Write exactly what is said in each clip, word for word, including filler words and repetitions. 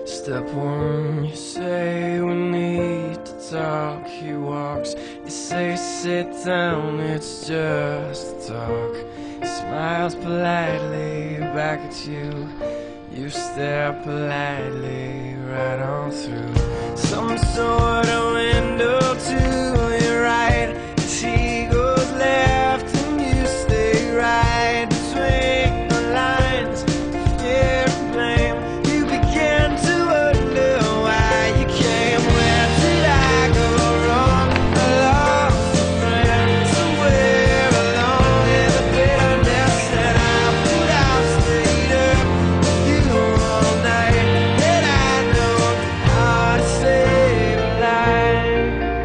Step one, you say we need to talk. He walks, you say sit down, it's just a talk. He smiles politely back at you. You stare politely right on through some sort of window to your right. As he goes left and you stay right between the lines of fear and blame. You begin to wonder why you came. Where did I go wrong? I lost a friend somewhere along in the bitterness that I put out. Stayed up with you all night, and I know how to save a life.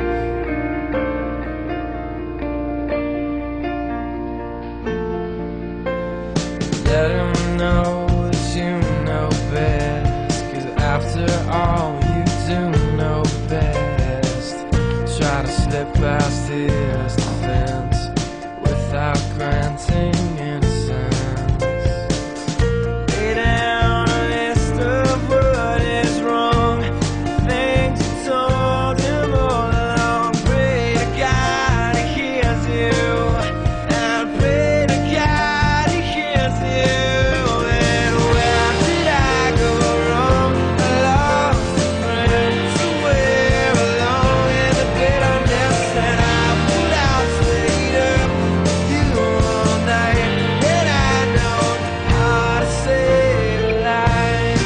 Let him know that you know best, 'cause after all you do know best. Try to slip past his defense without granting innocence. Lay down a list of what is wrong, the things you told him all along. Pray to God he hears you, and pray to God he hears you. And where did I go wrong? I lost a friend somewhere along in the bitterness that I put out. Stayed up with you all night, and I know how to save a life.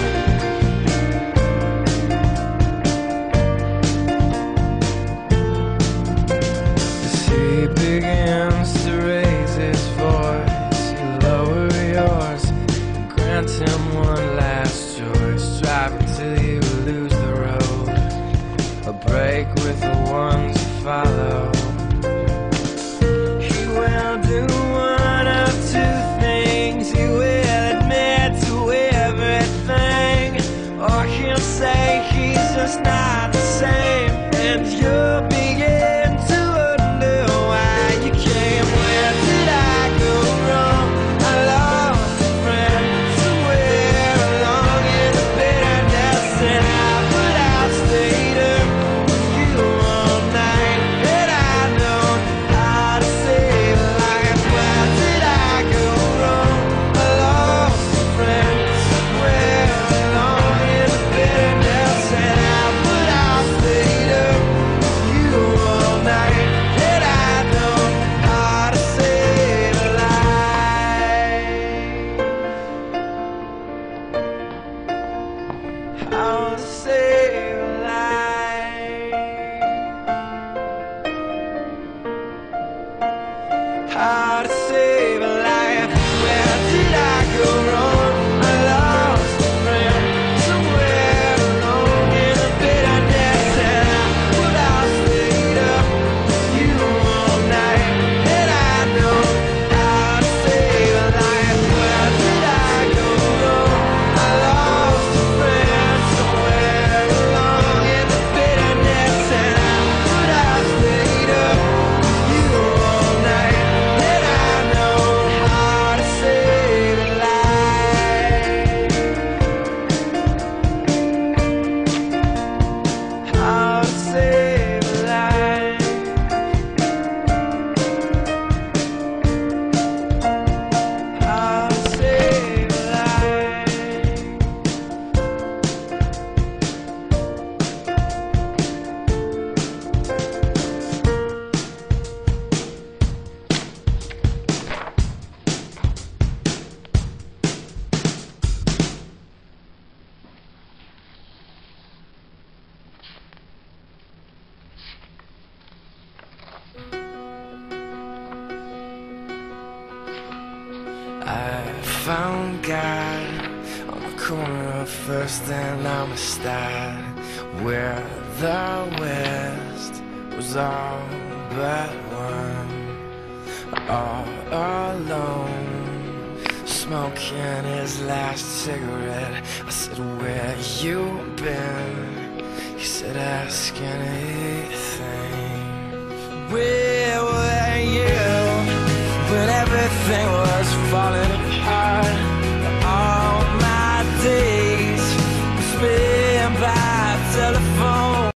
As he begins to raise his voice, you lower yours and grant him one last choice. Drive until you lose the road, a break with the ones you follow. He will do one of two things. He will admit to everything, or he'll say he's just not the same, and you'll begin to wonder why you came. Where did I go wrong? I lost a friend somewhere along in the bitterness that I put out. Stayed up with you all night, and I know how to save a life. Where did I go wrong? I lost a friend somewhere along in the bitterness that I put out. Stayed up with you all night, and I know how to save a life. How to save a life. How to save a life. Where did I go wrong? I lost a friend somewhere along in the bitterness that I put out. Stayed up with you all night, and I know how to save a life. Where did I go wrong? I lost a friend somewhere along in the bitterness that I put out. Stayed up with you all night, and I know how to save a life. How to save a life. How to save a life. I found God on the corner of First and Amistad, where the West was all but one. All alone, smoking his last cigarette. I said, where you been? He said, ask anything. Where were you when everything was falling apart?